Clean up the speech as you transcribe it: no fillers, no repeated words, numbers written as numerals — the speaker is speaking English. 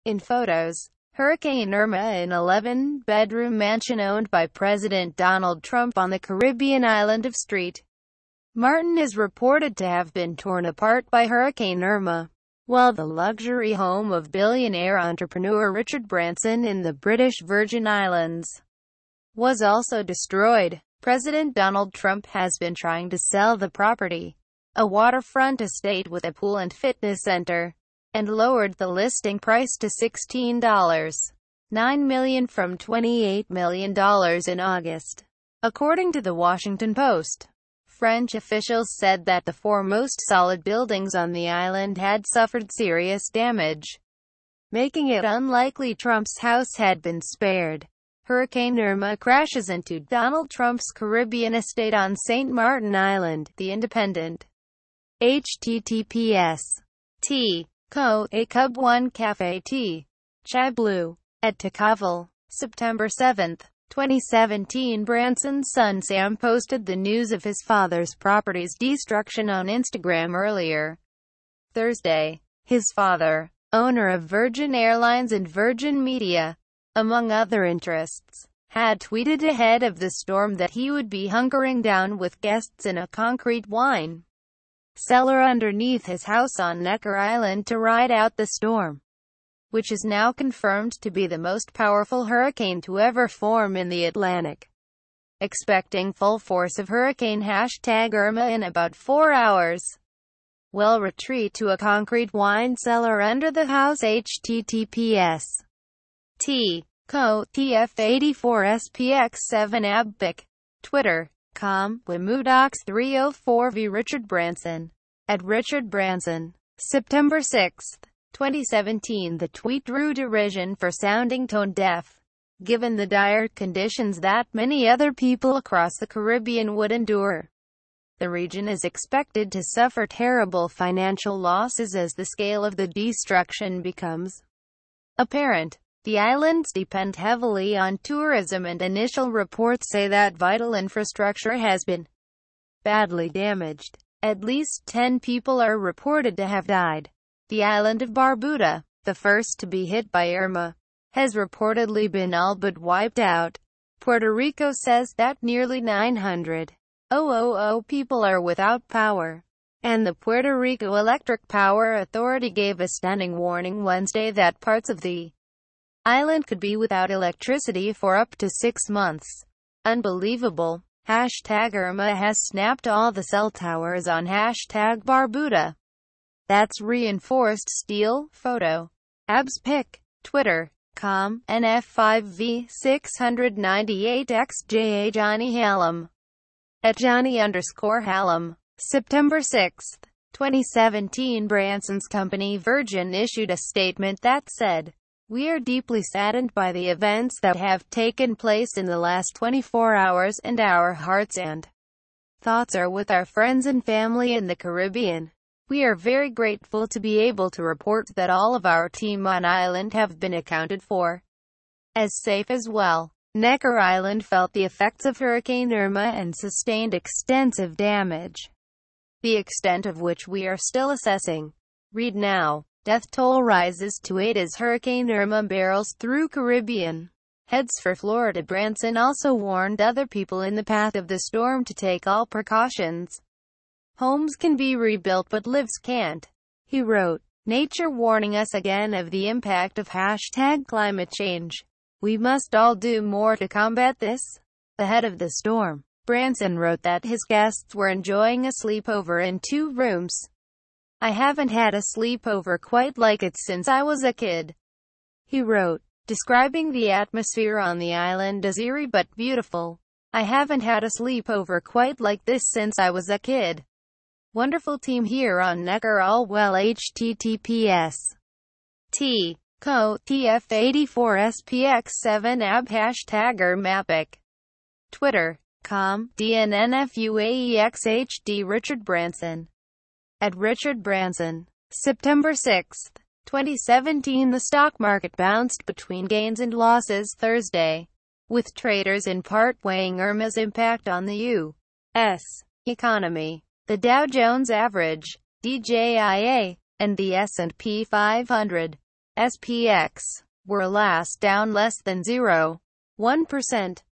In photos, Hurricane Irma, an 11-bedroom mansion owned by President Donald Trump on the Caribbean island of St. Martin, is reported to have been torn apart by Hurricane Irma, while the luxury home of billionaire entrepreneur Richard Branson in the British Virgin Islands was also destroyed. President Donald Trump has been trying to sell the property, a waterfront estate with a pool and fitness center, and lowered the listing price to $16.9 million from $28 million in August. According to the Washington Post, French officials said that the four most solid buildings on the island had suffered serious damage, making it unlikely Trump's house had been spared. Hurricane Irma crashes into Donald Trump's Caribbean estate on St. Martin Island, The Independent. https://t:// A Cub 1 Cafe T. Chai Blue. At Tocqueville, September 7, 2017. Branson's son Sam posted the news of his father's property's destruction on Instagram earlier Thursday. His father, owner of Virgin Airlines and Virgin Media, among other interests, had tweeted ahead of the storm that he would be hunkering down with guests in a concrete wine cellar underneath his house on Necker Island to ride out the storm, which is now confirmed to be the most powerful hurricane to ever form in the Atlantic. Expecting full force of hurricane #Irma in about 4 hours. Will retreat to a concrete wine cellar under the house. https://tf84spx7 abbic. Twitter. Wimudox304v Richard Branson. At Richard Branson. September 6, 2017. The tweet drew derision for sounding tone deaf, given the dire conditions that many other people across the Caribbean would endure. The region is expected to suffer terrible financial losses as the scale of the destruction becomes apparent. The islands depend heavily on tourism, and initial reports say that vital infrastructure has been badly damaged. At least 10 people are reported to have died. The island of Barbuda, the first to be hit by Irma, has reportedly been all but wiped out. Puerto Rico says that nearly 900,000 people are without power, and the Puerto Rico Electric Power Authority gave a standing warning Wednesday that parts of the island could be without electricity for up to 6 months. Unbelievable. #Irma has snapped all the cell towers on #Barbuda. That's reinforced steel. Photo. Abs pic. Twitter. NF5V698XJA Johnny Hallam. At Johnny_Hallam. September 6, 2017. Branson's company Virgin issued a statement that said, "We are deeply saddened by the events that have taken place in the last 24 hours, and our hearts and thoughts are with our friends and family in the Caribbean. We are very grateful to be able to report that all of our team on island have been accounted for as safe as well." Necker Island felt the effects of Hurricane Irma and sustained extensive damage, the extent of which we are still assessing. Read now. Death toll rises to 8 as Hurricane Irma barrels through Caribbean heads for Florida. Branson also warned other people in the path of the storm to take all precautions. "Homes can be rebuilt but lives can't," he wrote. "Nature warning us again of the impact of #climate change. We must all do more to combat this." Ahead of the storm, Branson wrote that his guests were enjoying a sleepover in 2 rooms. "I haven't had a sleepover quite like it since I was a kid," he wrote, describing the atmosphere on the island as eerie but beautiful. "I haven't had a sleepover quite like this since I was a kid. Wonderful team here on Necker, all well." https://tf84spx7 ab #Irmapic. Twitter. DNNFUAEXHD Richard Branson. At Richard Branson. September 6, 2017. The stock market bounced between gains and losses Thursday, with traders in part weighing Irma's impact on the U.S. economy. The Dow Jones Average, DJIA, and the S&P 500 SPX were last down less than 0.1%.